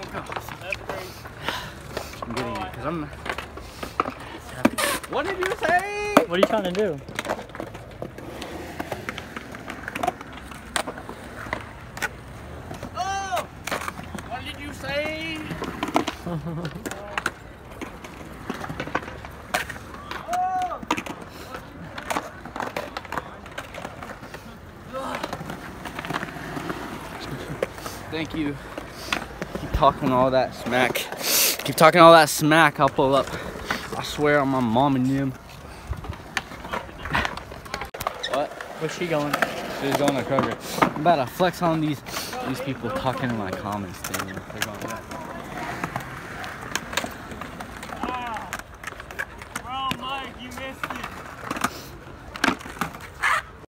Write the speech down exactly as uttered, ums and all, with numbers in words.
I'm getting it because I'm. What did you say? What are you trying to do? Oh! What did you say? Thank you. Keep talking all that smack. Keep talking all that smack. I'll pull up. I swear on my mom and them. What? Where's she going? She's going to Kroger. I'm about to flex on these these people talking in my comments thing. They're going that. Bro, Mike, you missed it.